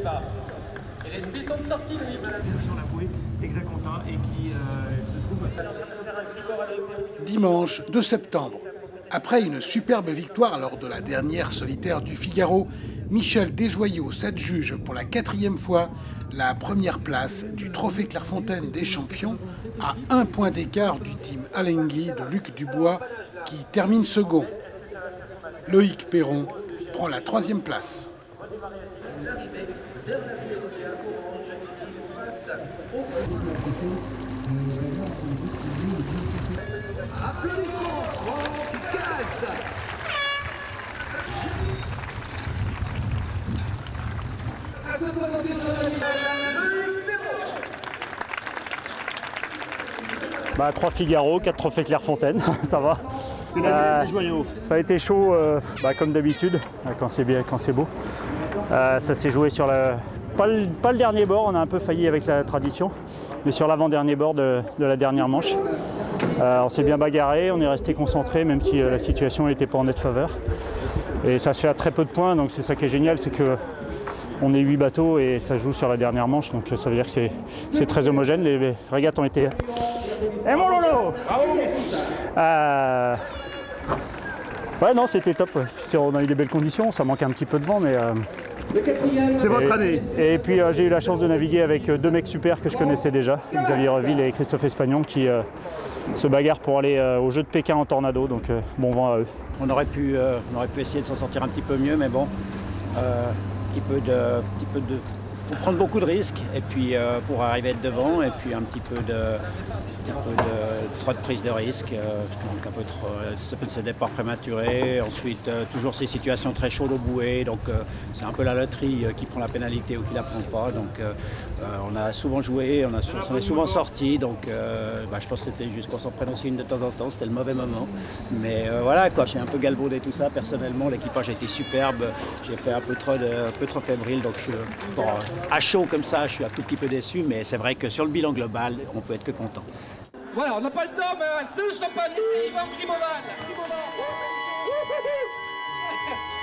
départ. Et les skis sont sortis, Louis. Sur la bouée, Exacontin, et qui se trouve... Dimanche 2 septembre. Après une superbe victoire lors de la dernière solitaire du Figaro, Michel Desjoyaux s'adjuge pour la 4e fois la première place du Trophée Clairefontaine des champions à 1 point d'écart du team Alenghi de Luc Dubois qui termine second. Loïc Perron prend la 3e place. Bah, 3 Figaro, 4 trophées Clairefontaine, ça va. C'est la vie des joyaux. Ça a été chaud, comme d'habitude, quand c'est bien, quand c'est beau. Ça s'est joué sur pas le dernier bord, on a un peu failli avec la tradition, mais sur l'avant-dernier bord de la dernière manche. On s'est bien bagarré, on est resté concentré, même si la situation n'était pas en nette faveur. Et ça se fait à très peu de points, donc c'est ça qui est génial, c'est que on est 8 bateaux et ça joue sur la dernière manche, donc ça veut dire que c'est très homogène. Les régates ont été... Eh mon Lolo! Ouais, non, c'était top. Ouais. Puis on a eu des belles conditions, ça manquait un petit peu de vent, mais... C'est votre année. Et puis j'ai eu la chance de naviguer avec 2 mecs super que je connaissais déjà, Xavier Reville et Christophe Espagnon, qui se bagarrent pour aller au jeu de Pékin en tornado, donc bon vent à eux. On aurait pu essayer de s'en sortir un petit peu mieux, mais bon, un petit peu de faut prendre beaucoup de risques et puis pour arriver à être devant, et puis un petit peu trop de prise de risque, donc un peu trop ce départ prématuré, ensuite toujours ces situations très chaudes au bouée, donc c'est un peu la loterie qui prend la pénalité ou qui la prend pas, donc on a souvent joué, on est souvent sorti, donc je pense que c'était juste qu'on s'en prenne aussi une de temps en temps, c'était le mauvais moment, mais voilà quoi, j'ai un peu galvaudé tout ça personnellement, l'équipage a été superbe, j'ai fait un peu trop fébrile, donc je suis à chaud comme ça, je suis un tout petit peu déçu, mais c'est vrai que sur le bilan global, on peut être que content. Voilà, on n'a pas le temps, mais c'est le champagne ici, Yvan Grimoval.